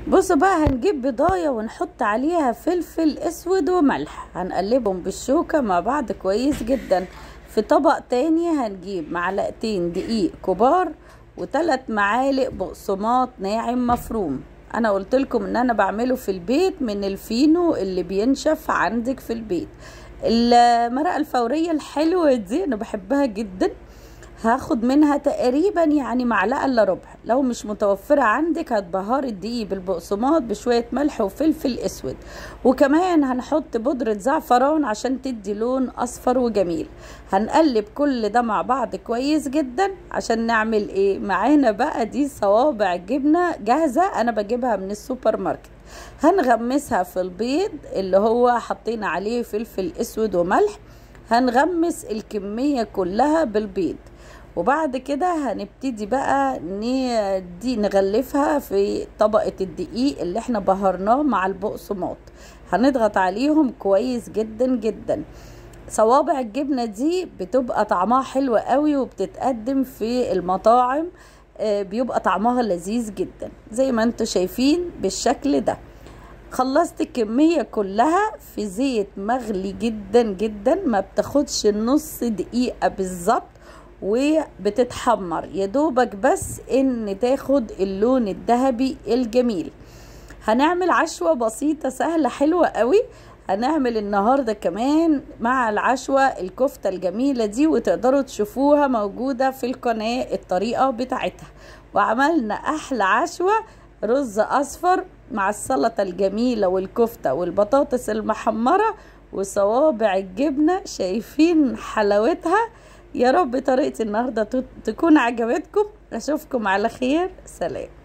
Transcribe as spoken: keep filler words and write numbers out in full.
بصوا بقى، هنجيب بضاية ونحط عليها فلفل اسود وملح، هنقلبهم بالشوكة مع بعض كويس جدا. في طبق تاني هنجيب معلقتين دقيق كبار وثلاث معالق بقسماط ناعم مفروم. انا قلت لكم ان انا بعمله في البيت من الفينو اللي بينشف عندك في البيت. المرقة الفورية الحلوة دي انا بحبها جدا، هاخد منها تقريبا يعني معلقه الا ربع. لو مش متوفره عندك هتبهري الدقيق بالبقسماط بشويه ملح وفلفل اسود، وكمان هنحط بودره زعفران عشان تدي لون اصفر وجميل. هنقلب كل ده مع بعض كويس جدا عشان نعمل ايه معانا بقى. دي صوابع جبنه جاهزه انا بجيبها من السوبر ماركت، هنغمسها في البيض اللي هو حطينا عليه فلفل اسود وملح. هنغمس الكميه كلها بالبيض، وبعد كده هنبتدي بقى دي نغلفها في طبقة الدقيق اللي احنا بهرناه مع البقسماط. هنضغط عليهم كويس جدا جدا. صوابع الجبنة دي بتبقى طعمها حلو قوي وبتتقدم في المطاعم، بيبقى طعمها لذيذ جدا زي ما انتوا شايفين بالشكل ده. خلصت الكمية كلها في زيت مغلي جدا جدا، ما بتاخدش نص دقيقة بالظبط وبتتحمر يا دوبك بس ان تاخد اللون الذهبي الجميل. هنعمل عشوة بسيطة سهلة حلوة قوي. هنعمل النهاردة كمان مع العشوة الكفتة الجميلة دي، وتقدروا تشوفوها موجودة في القناة الطريقة بتاعتها. وعملنا احلى عشوة رز اصفر مع السلطة الجميلة والكفتة والبطاطس المحمرة وصوابع الجبنة. شايفين حلاوتها؟ يا رب طريقتي النهاردة تكون عجبتكم. اشوفكم على خير، سلام.